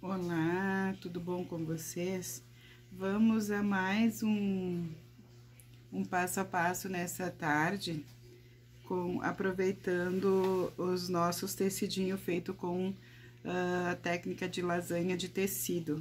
Olá, tudo bom com vocês? Vamos a mais um passo a passo nessa tarde, aproveitando os nossos tecidinhos feito com a técnica de lasanha de tecido.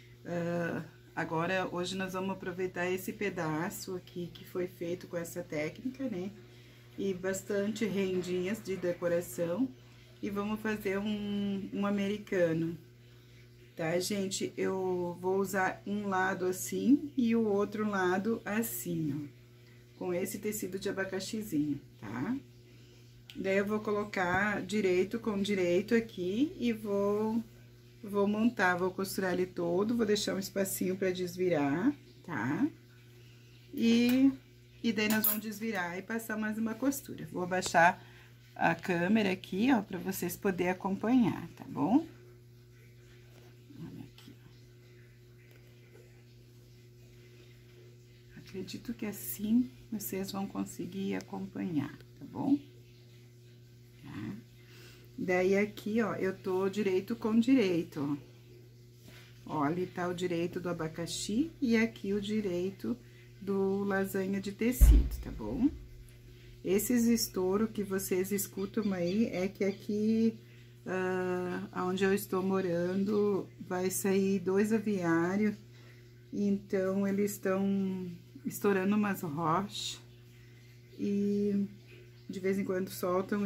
Hoje nós vamos aproveitar esse pedaço aqui que foi feito com essa técnica, né? E bastante rendinhas de decoração, e vamos fazer um americano. Tá, gente? Eu vou usar um lado assim e o outro lado assim, ó, com esse tecido de abacaxizinho, tá? Daí eu vou colocar direito com direito aqui e vou montar, vou costurar ele todo, vou deixar um espacinho pra desvirar, tá? E daí nós vamos desvirar e passar mais uma costura. Vou abaixar a câmera aqui, ó, pra vocês poderem acompanhar, tá bom? Acredito que assim vocês vão conseguir acompanhar, tá bom? Tá? Daí aqui, ó, eu tô direito com direito, ó. Ó, ali tá o direito do abacaxi e aqui o direito do lasanha de tecido, tá bom? Esses estouros que vocês escutam aí é que aqui, onde eu estou morando, vai sair 2 aviários, então eles estão estourando umas rochas e de vez em quando soltam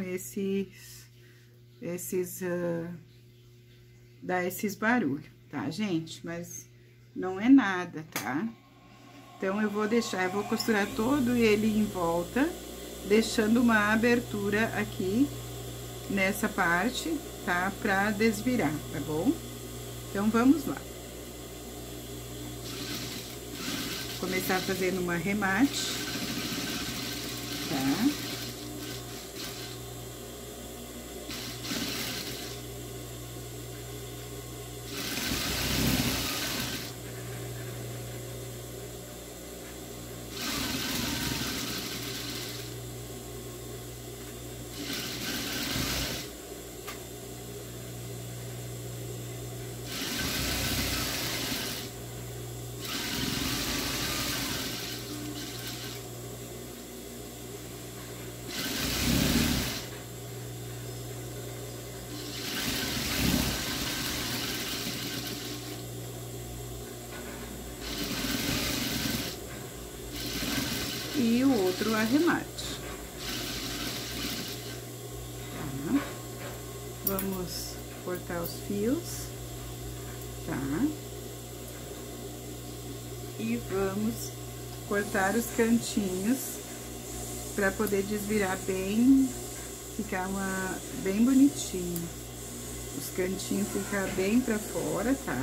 dá esses barulhos, tá, gente? Mas não é nada, tá? Então, eu vou costurar todo ele em volta, deixando uma abertura aqui nessa parte, tá? Pra desvirar, tá bom? Então, vamos lá. Começar fazendo uma remate, tá? E o outro arremate. Tá? Vamos cortar os fios, tá? E vamos cortar os cantinhos para poder desvirar bem, ficar bem bonitinho. Os cantinhos ficar bem para fora, tá?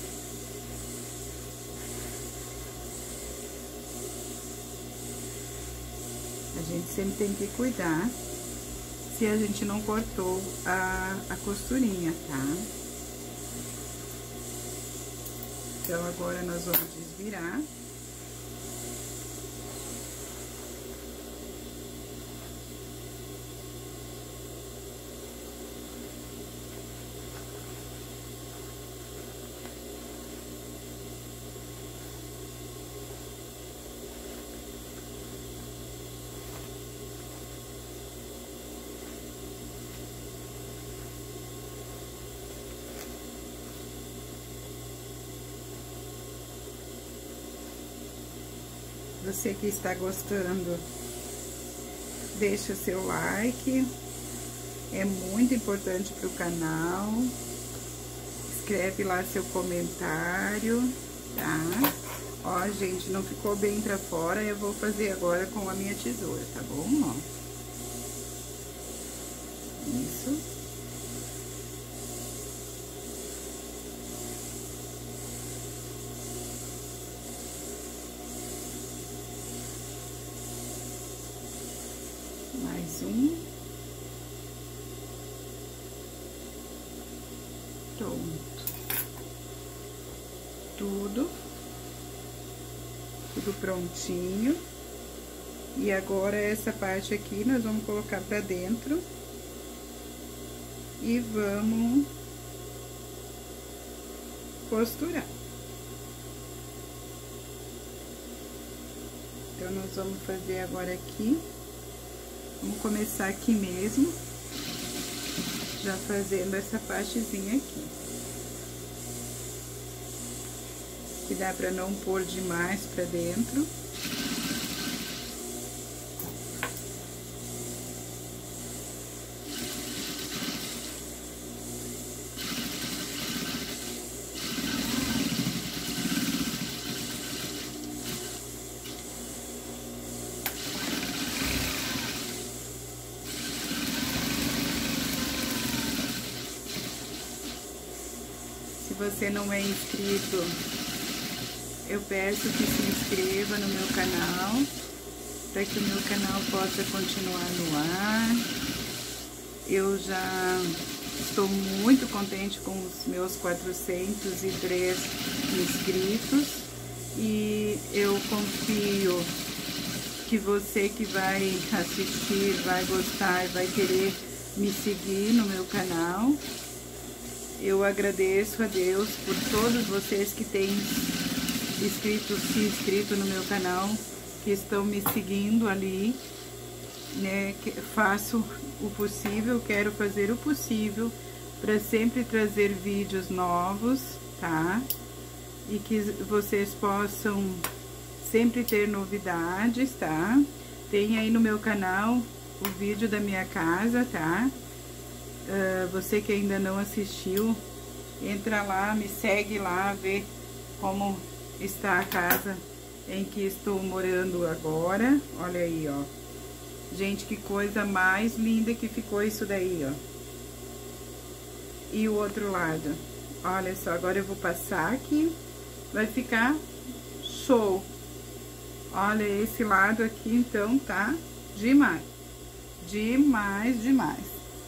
A gente sempre tem que cuidar se a gente não cortou a costurinha, tá? Então, agora nós vamos desvirar. Você que está gostando, deixa seu like, é muito importante para o canal. Escreve lá seu comentário, tá? Ó, gente, não ficou bem pra fora, eu vou fazer agora com a minha tesoura, tá bom? Ó. Isso. Mais um. Pronto. Tudo prontinho. E agora, essa parte aqui, nós vamos colocar pra dentro. E vamos costurar. Então, nós vamos fazer agora aqui. Vamos começar aqui mesmo, já fazendo essa partezinha aqui. Que dá pra não pôr demais pra dentro. Se você não é inscrito, eu peço que se inscreva no meu canal, para que o meu canal possa continuar no ar. Eu já estou muito contente com os meus 403 inscritos e eu confio que você que vai assistir, vai gostar e vai querer me seguir no meu canal. Eu agradeço a Deus por todos vocês que têm se inscrito no meu canal, que estão me seguindo ali, né? Faço o possível, quero fazer o possível para sempre trazer vídeos novos, tá? E que vocês possam sempre ter novidades, tá? Tem aí no meu canal o vídeo da minha casa, tá? Você que ainda não assistiu, entra lá, me segue lá, vê como está a casa em que estou morando agora. Olha aí, ó. Gente, que coisa mais linda que ficou isso daí, ó. E o outro lado. Olha só, agora eu vou passar aqui. Vai ficar show. Olha esse lado aqui, então, tá demais. Demais, demais.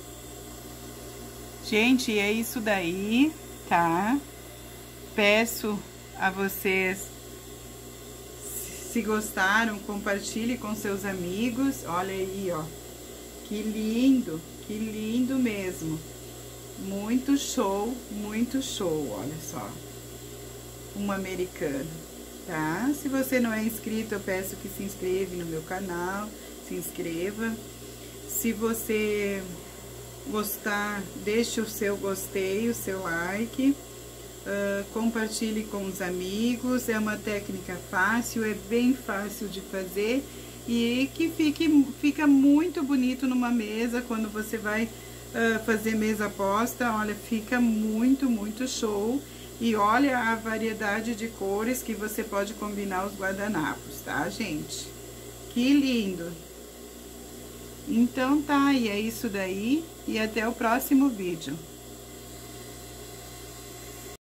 Gente, é isso daí, tá? Peço a vocês, se gostaram, compartilhe com seus amigos. Olha aí, ó. Que lindo mesmo. Muito show, olha só. Um americano, tá? Se você não é inscrito, eu peço que se inscreva no meu canal, se inscreva. Se você gostar, deixe o seu gostei, o seu like, compartilhe com os amigos. É uma técnica fácil, é bem fácil de fazer e que fica muito bonito numa mesa quando você vai fazer mesa posta. Olha, fica muito show. E olha a variedade de cores que você pode combinar os guardanapos, tá, gente? Que lindo! Então tá, e é isso daí, e até o próximo vídeo.